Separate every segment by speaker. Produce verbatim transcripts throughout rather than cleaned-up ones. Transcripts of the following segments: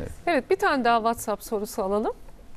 Speaker 1: Evet.
Speaker 2: Evet, bir tane daha WhatsApp sorusu alalım.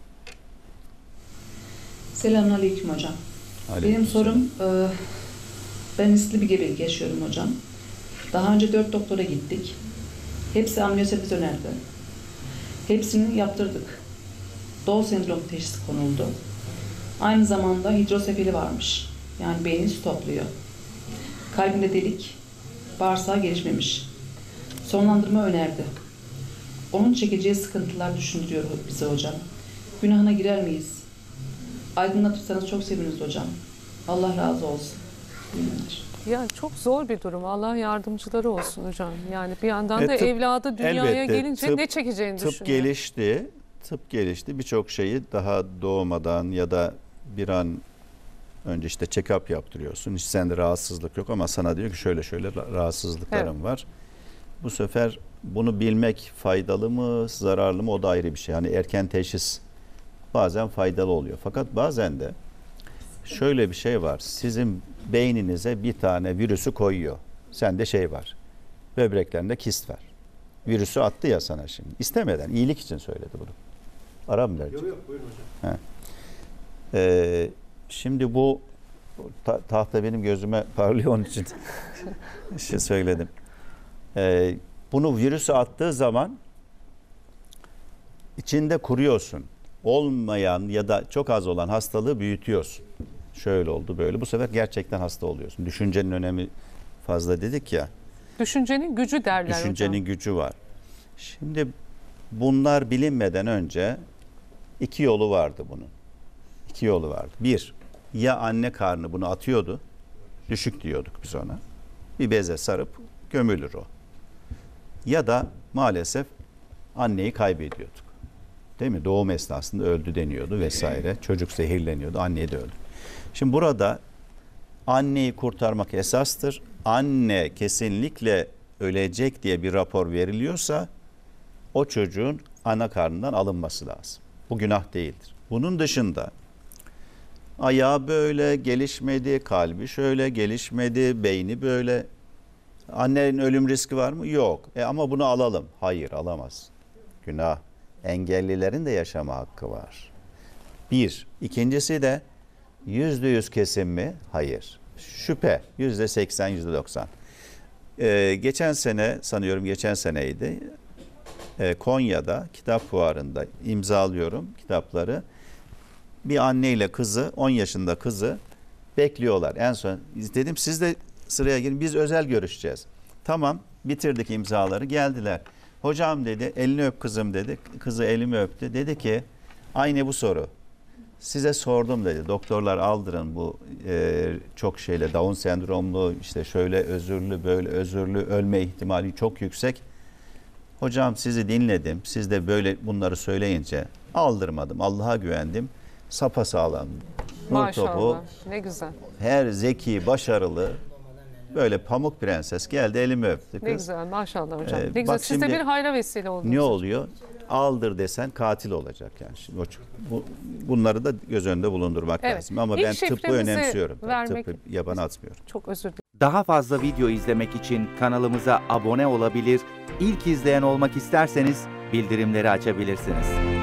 Speaker 3: Selamünaleyküm hocam.
Speaker 1: Aleyküm
Speaker 3: Benim sorum,
Speaker 1: selam.
Speaker 3: e, ben riskli bir gebelik yaşıyorum hocam. Daha önce dört doktora gittik. Hepsi amniyosefiz önerdi. Hepsini yaptırdık. Down sendromu teşhisi konuldu. Aynı zamanda hidrosefali varmış. Yani beyni su topluyor. Kalbinde delik, bağırsağı gelişmemiş. Sonlandırma önerdi. Onun çekeceği sıkıntılar düşündürüyor bize hocam. Günahına girer miyiz? Aydınlatırsanız çok seviniriz hocam. Allah razı olsun.
Speaker 2: Ya çok zor bir durum. Allah yardımcıları olsun hocam. Yani bir yandan
Speaker 1: E,
Speaker 2: da
Speaker 1: tıp,
Speaker 2: evladı dünyaya
Speaker 1: elbette,
Speaker 2: gelince
Speaker 1: tıp,
Speaker 2: ne çekeceğini
Speaker 1: tıp
Speaker 2: düşünüyor.
Speaker 1: gelişti. Tıp gelişti. Birçok şeyi daha doğmadan ya da bir an önce işte check-up yaptırıyorsun. Hiç sende rahatsızlık yok ama sana diyor ki şöyle şöyle rahatsızlıklarım
Speaker 2: Evet.
Speaker 1: var. Bu sefer bunu bilmek faydalı mı, zararlı mı o da ayrı bir şey. Yani erken teşhis bazen faydalı oluyor. Fakat bazen de şöyle bir şey var. Sizin beyninize bir tane virüsü koyuyor. Sende şey var. Böbreklerinde kist var. Virüsü attı ya sana şimdi. İstemeden, iyilik için söyledi bunu. Ara mı verecek?
Speaker 4: Yok yok buyurun hocam.
Speaker 1: Ee, şimdi bu ta, tahta benim gözüme parlıyor onun için şey söyledim. Ee, bunu virüsü attığı zaman içinde kuruyorsun. Olmayan ya da çok az olan hastalığı büyütüyorsun. Şöyle oldu böyle. Bu sefer gerçekten hasta oluyorsun. Düşüncenin önemi fazla dedik ya.
Speaker 2: Düşüncenin gücü derler
Speaker 1: Düşüncenin
Speaker 2: hocam.
Speaker 1: gücü var. Şimdi bunlar bilinmeden önce iki yolu vardı bunun. İki yolu vardı. Bir, ya anne karnı bunu atıyordu. Düşük diyorduk biz ona. Bir beze sarıp gömülür o. Ya da maalesef anneyi kaybediyorduk. Değil mi? Doğum esnasında öldü deniyordu vesaire. Çocuk zehirleniyordu. Anne de öldü. Şimdi burada anneyi kurtarmak esastır. Anne kesinlikle ölecek diye bir rapor veriliyorsa o çocuğun ana karnından alınması lazım. Bu günah değildir. Bunun dışında ayağı böyle gelişmedi, kalbi şöyle gelişmedi, beyni böyle. Annenin ölüm riski var mı? Yok. E ama bunu alalım. Hayır, alamaz. Günah. Engellilerin de yaşama hakkı var. Bir. İkincisi de yüzde yüz kesin mi? Hayır. Şüphe. Yüzde seksen, yüzde doksan. Ee, geçen sene, sanıyorum geçen seneydi, ee, Konya'da kitap fuarında imzalıyorum kitapları. Bir anneyle kızı, on yaşında kızı bekliyorlar. En son dedim siz de sıraya girin, biz özel görüşeceğiz. Tamam, bitirdik imzaları, geldiler. Hocam dedi, elini öp kızım dedi. Kızı elimi öptü. Dedi ki, aynı bu soru. Size sordum dedi. Doktorlar aldırın bu e, çok şeyle, Down sendromlu, işte şöyle özürlü, böyle özürlü, ölme ihtimali çok yüksek. Hocam sizi dinledim. Siz de böyle bunları söyleyince aldırmadım. Allah'a güvendim. Sapasağlam. Nur topu.
Speaker 2: Maşallah. Ne güzel.
Speaker 1: Her zeki, başarılı, böyle pamuk prenses geldi, elimi öptü. Kız.
Speaker 2: Ne güzel maşallah hocam.
Speaker 1: Ee,
Speaker 2: ne güzel.
Speaker 1: bak
Speaker 2: Siz de
Speaker 1: şimdi
Speaker 2: bir hayra vesile oldunuz.
Speaker 1: Ne
Speaker 2: hocam.
Speaker 1: oluyor? Aldır desen katil olacak yani. Şimdi o, bu, bunları da göz önünde bulundurmak
Speaker 2: Evet.
Speaker 1: lazım. Ama
Speaker 2: İlk
Speaker 1: ben tıbbı
Speaker 2: şifremizi
Speaker 1: önemsiyorum.
Speaker 2: vermek-
Speaker 1: Tıbbı yabana atmıyorum.
Speaker 2: Çok özür dilerim.
Speaker 5: Daha fazla video izlemek için kanalımıza abone olabilir, ilk izleyen olmak isterseniz bildirimleri açabilirsiniz.